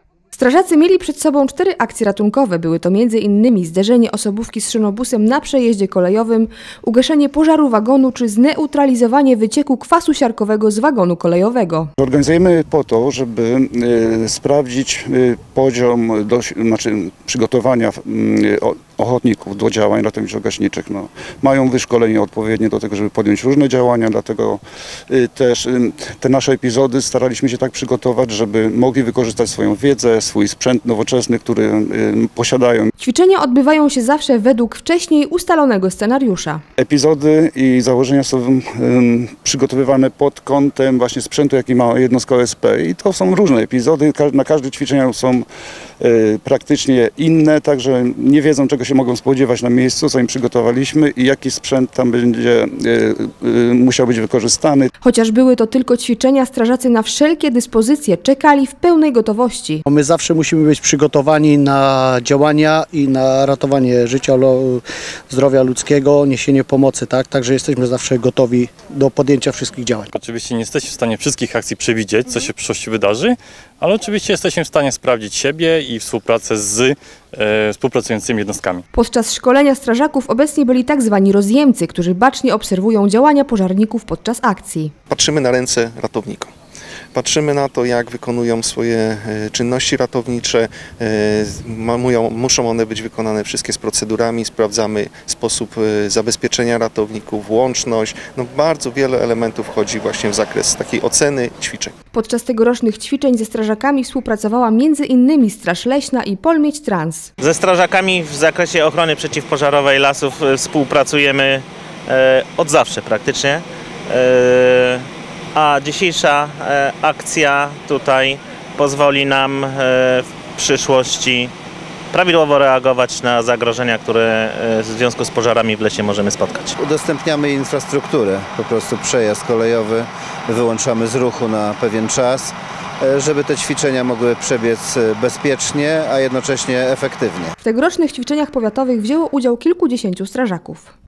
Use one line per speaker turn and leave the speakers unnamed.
Strażacy mieli przed sobą 4 akcje ratunkowe. Były to m.in. zderzenie osobówki z szynobusem na przejeździe kolejowym, ugaszenie pożaru wagonu czy zneutralizowanie wycieku kwasu siarkowego z wagonu kolejowego.
Organizujemy po to, żeby sprawdzić poziom przygotowania ochotników do działań ratowniczo-gaśniczych. Mają wyszkolenie odpowiednie do tego, żeby podjąć różne działania, dlatego też te nasze epizody staraliśmy się tak przygotować, żeby mogli wykorzystać swoją wiedzę, swój sprzęt nowoczesny, który posiadają.
Ćwiczenia odbywają się zawsze według wcześniej ustalonego scenariusza.
Epizody i założenia są przygotowywane pod kątem właśnie sprzętu, jaki ma jednostka OSP, i to są różne epizody. Na każde ćwiczenia są praktycznie inne, także nie wiedzą, czego się mogą spodziewać na miejscu, co im przygotowaliśmy i jaki sprzęt tam będzie musiał być wykorzystany.
Chociaż były to tylko ćwiczenia, strażacy na wszelkie dyspozycje czekali w pełnej gotowości.
My zawsze musimy być przygotowani na działania i na ratowanie życia, zdrowia ludzkiego, niesienie pomocy, tak? Także jesteśmy zawsze gotowi do podjęcia wszystkich działań.
Oczywiście nie jesteśmy w stanie wszystkich akcji przewidzieć, co się w przyszłości wydarzy, ale oczywiście jesteśmy w stanie sprawdzić siebie i współpracę z współpracującymi jednostkami.
Podczas szkolenia strażaków obecni byli tak zwani rozjemcy, którzy bacznie obserwują działania pożarników podczas akcji.
Patrzymy na ręce ratownikom. Patrzymy na to, jak wykonują swoje czynności ratownicze. Muszą one być wykonane wszystkie z procedurami. Sprawdzamy sposób zabezpieczenia ratowników, łączność. Bardzo wiele elementów wchodzi właśnie w zakres takiej oceny ćwiczeń.
Podczas tegorocznych ćwiczeń ze strażakami współpracowała m.in. Straż Leśna i Polmieć Trans.
Ze strażakami w zakresie ochrony przeciwpożarowej lasów współpracujemy od zawsze praktycznie. A dzisiejsza akcja tutaj pozwoli nam w przyszłości prawidłowo reagować na zagrożenia, które w związku z pożarami w lesie możemy spotkać.
Udostępniamy infrastrukturę, po prostu przejazd kolejowy, wyłączamy z ruchu na pewien czas, żeby te ćwiczenia mogły przebiec bezpiecznie, a jednocześnie efektywnie.
W tegorocznych ćwiczeniach powiatowych wzięło udział kilkudziesięciu strażaków.